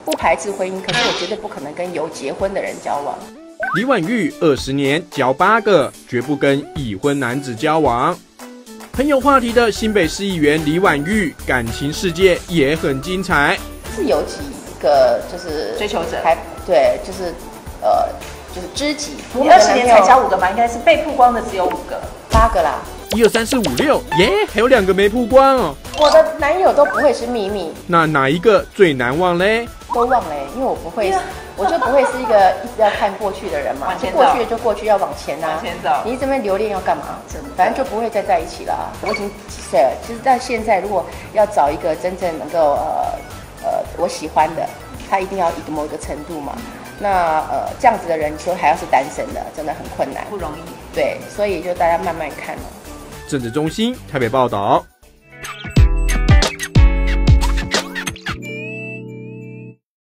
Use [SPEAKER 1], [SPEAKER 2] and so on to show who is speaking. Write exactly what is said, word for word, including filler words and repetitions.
[SPEAKER 1] 不排斥婚姻，可是我绝对不可能跟有结婚的人交往。
[SPEAKER 2] 李婉玉二十年交八个，绝不跟已婚男子交往。很有话题的新北市议员李婉玉，感情世界也很精彩。
[SPEAKER 1] 是有几个就是
[SPEAKER 3] 追求者，
[SPEAKER 1] 还对，就是呃，就是知己。
[SPEAKER 3] 你二十年才交五个吧？应该是被曝光的只有五个，
[SPEAKER 1] 八个啦。
[SPEAKER 2] 一二三四五六，耶，还有两个没曝光哦。
[SPEAKER 1] 我的男友都不会是秘密。
[SPEAKER 2] 那哪一个最难忘嘞？
[SPEAKER 1] 都忘了、欸，因为我不会，我就不会是一个一直要看过去的人嘛。
[SPEAKER 3] 往前走，
[SPEAKER 1] 过去就过去，要往前啊。
[SPEAKER 3] 往前走。
[SPEAKER 1] 你这边留恋要干嘛？反正就不会再在一起了、啊。我已经几岁了？其实到现在，如果要找一个真正能够呃呃我喜欢的，他一定要一个某一个程度嘛。那呃这样子的人，你说还要是单身的，真的很困难，
[SPEAKER 3] 不容易。
[SPEAKER 1] 对，所以就大家慢慢看了。
[SPEAKER 2] 政治中心台北报道。